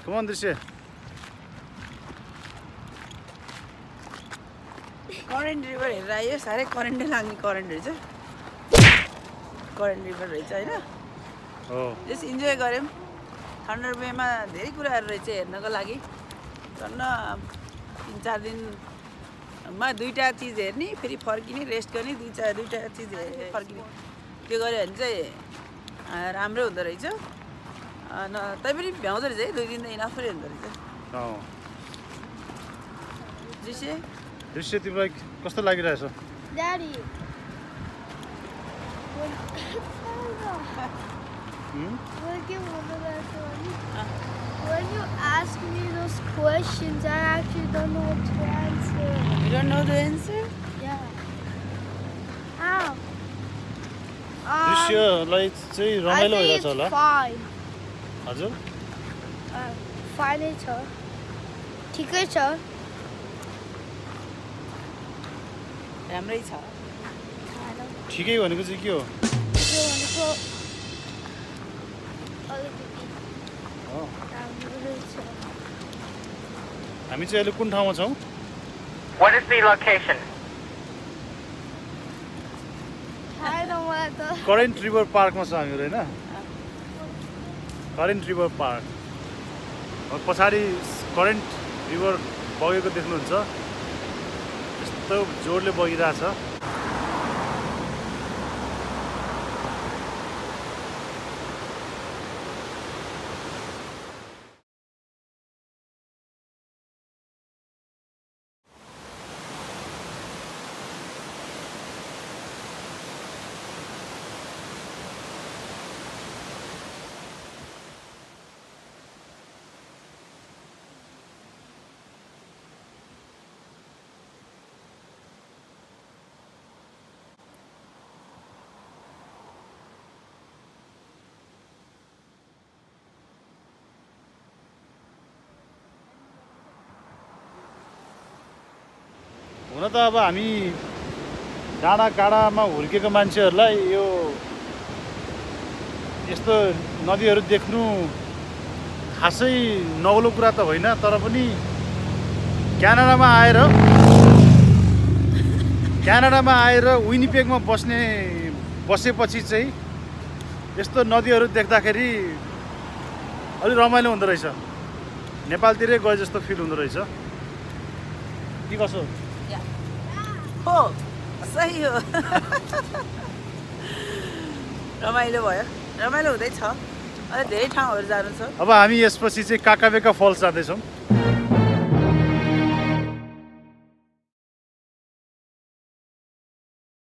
Come on, Drisha. Current river हेरेर आयो साह्रै करेन्टै लाग्ने करेन्ट रहेछ करेन्ट रिभर रहेछ हैन हो जस इन्जोय गर्यौं थन्डर बेमा धेरै कुराहरु रहेछ हेर्नको लागि झन् 3-4 दिनमा दुईटा चीज हेर्ने फेरि फर्किने रेस्ट गर्ने दुईटा चीज फर्किने त्यो गर्यो भने चाहिँ राम्रो हुँदो रहेछ तै पनि भ्याउँदो रहेछ है 2 दिन त इनफ पनि हुँदो रहेछ दृश्य तिमीलाई कस्तो लागिरहेछ Daddy. When you ask me those questions, I actually don't know what to answer. You don't know the answer? Yeah. How? दृश्यलाई चाहिँ रमाइलो I भइरहेछ think होला it's fine. हजुर Fine छ ठिकै छ राम्रै छ ठिकै भनेको चाहिँ के हो हो हामी चाहिँ अहिले कुन ठाउँमा छौं What is the location? Current river पार्कमा छ हामीहरु हैन करेन्ट रिभर पार्क पछाडी करेन्ट रिभर बगेको देख्नुहुन्छ यस्तो जोडले बगिरहेछ हुन त अब हामी डाँडा काँडामा हुर्केको मान्छेहरूलाई यो यस्तो नदीहरू देख्नु खासै नौलो कुरा त होइन तर पनि क्यानाडामा आएर विनिपेगमा बसेपछि चाहिँ यस्तो नदीहरू देख्दाखेरि अलि रमाइलो हुँदो रहेछ नेपालतिरै गए जस्तो फिल हुँदो रहेछ के कसो हो सही हो रमाइलो भयो रमाइलो हुँदैछ अझ धेरै ठाउँहरू जानु छ अब हामी यसपछि चाहिँ काकाबेका फल्स जाँदैछौँ